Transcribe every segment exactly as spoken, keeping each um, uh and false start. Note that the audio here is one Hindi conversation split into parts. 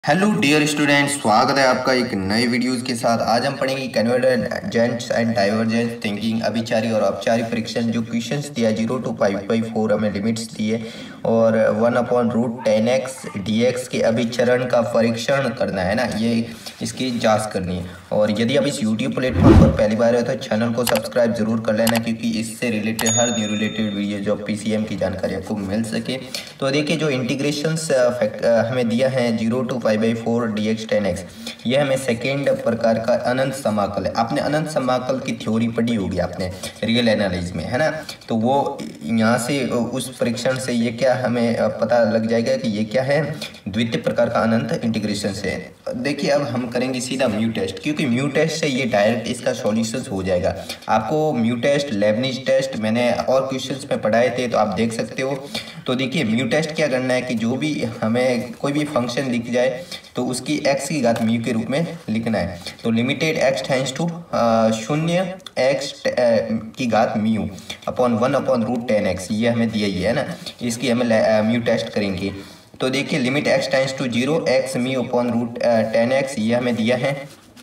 हेलो डियर स्टूडेंट, स्वागत है आपका एक नए वीडियोस के साथ। आज हम पढ़ेंगे कन्वर्जेंट एंड डाइवर्जेंट थिंकिंग, अभिचारी और औपचारिक परीक्षण। जो क्वेश्चंस दिया zero to five by four हमें लिमिट्स दिए और one upon root ten x d x के अभिचरण का परीक्षण करना है ना, ये इसकी जांच करनी है। और यदि आप इस यूट्यूब प्लेटफॉर्म पर पहली बार है तो चैनल को सब्सक्राइब जरूर कर लेना, क्योंकि इससे रिलेटेड हर न्यू रिलेटेड वीडियो जो पीसीएम की जानकारी आपको मिल सके। तो देखिए, जो इंटीग्रेशंस हमें दिया है zero to five by four d x ten x, ये हमें सेकेंड प्रकार का अनंत समाकल है। आपने अनंत समाकल की थ्योरी पढ़ी होगी आपने रियल एनालिसिस में, है ना। तो वो यहाँ से उस परीक्षण से ये क्या हमें पता लग जाएगा कि ये क्या है, द्वितीय प्रकार का अनंत इंटीग्रेशन से। देखिए, अब हम करेंगे सीधा म्यू टेस्ट, क्योंकि म्यू टेस्ट से ये डायरेक्ट इसका सॉल्यूशन हो जाएगा। आपको म्यू टेस्ट, लेबनिज टेस्ट मैंने और क्वेश्चंस में पढ़ाए थे, तो आप देख सकते हो। तो देखिए, म्यू टेस्ट क्या करना है कि जो भी हमें कोई भी फंक्शन दिख जाए तो उसकी x की घात म्यू के रूप में लिखना है। तो लिमिटेड x टेंड्स टू शून्य एक्स की घात mu upon one upon root ten x, ये हमें दिया ही है ना। इसकी हमें म्यू टेस्ट करेंगे। तो देखिए, limit x tends to zero x mu upon root ten x, ये हमें दिया है।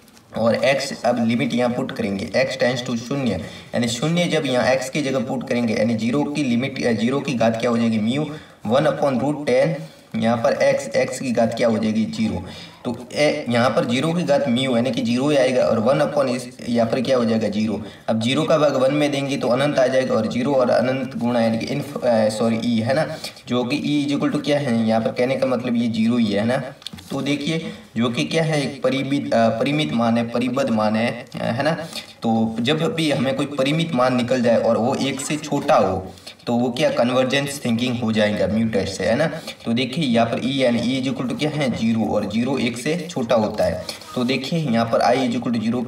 और x, अब लिमिट यहाँ पुट करेंगे, x टेंड्स टू शून्य, यानी शून्य जब यहाँ x की जगह पुट करेंगे, यानी जीरो की लिमिट, जीरो की घात क्या हो जाएगी mu, one upon root ten, यहाँ पर x, x की घात क्या हो जाएगी जीरो। तो यहाँ पर जीरो की घात म्यू यानी कि जीरो ही आएगा, और वन अपॉन इस यहाँ पर क्या हो जाएगा जीरो। अब जीरो का भाग वन में देंगे तो अनंत आ जाएगा, और जीरो और अनंत गुणा यानी कि इन सॉरी ई, है ना, जो कि ई इज इक्वल टू क्या है, यहाँ पर कहने का मतलब ये जीरो ही है ना। तो देखिए, जो कि क्या है, एक परिमित परिमित मान है, परिबद्ध मान है, है ना। तो जब भी हमें कोई परिमित मान निकल जाए और वो एक से छोटा हो, तो वो क्या कन्वर्जेंस थिंकिंग हो जाएगा म्यू टेस्ट से, है ना। तो देखिए, यहाँ पर ई यानी ई इज इक्वल टू क्या है जीरो, और जीरो एक से छोटा होता है। तो देखिए, यहाँ पर I is equal to zero,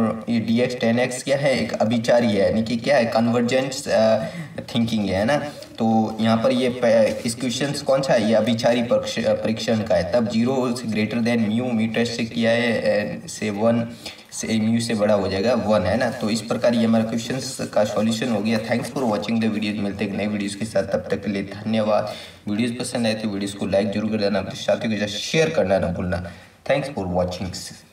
d x ten x क्या है, एक अभिचारी है, यानी कि क्या है कन्वर्जेंस थिंकिंग है ना। तो यहाँ पर ये इस क्वेश्चन कौन सा है, ये अभिचारी परीक्षण का है। तब जीरो से greater than mu, mu test से किया है से वन से म्यू से बड़ा हो जाएगा वन, है ना। तो इस प्रकार ये हमारा क्वेश्चन का सॉल्यूशन हो गया। Thanks for watching the videos. मिलते हैं नए वीडियोस के साथ, तब तक के लिए धन्यवाद। वीडियोस पसंद आए तो वीडियोस को लाइक जरूर कर देना, अपने साथियों के साथ शेयर करना ना भूलना। Thanks for watching.